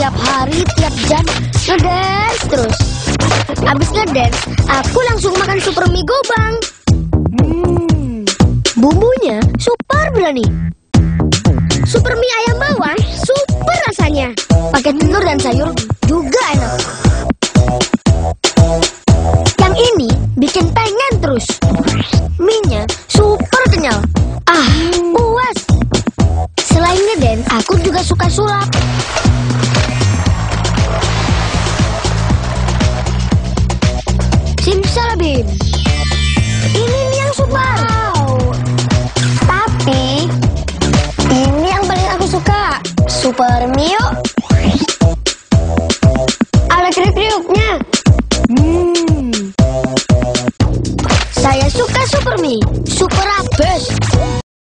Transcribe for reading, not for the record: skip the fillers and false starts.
tiap hari, tiap jam ngedance terus. Abis ngedance, aku langsung makan super mie gobang. Bumbunya super berani. Super mie ayam bawang super rasanya. Pakai telur dan sayur juga enak. Yang ini bikin pengen terus. Mie-nya super kenyal. Puas. Selain ngedance, aku juga suka sulap. Simsalabim. Ini mie yang super. Tapi ini yang paling aku suka. Super mie yuk.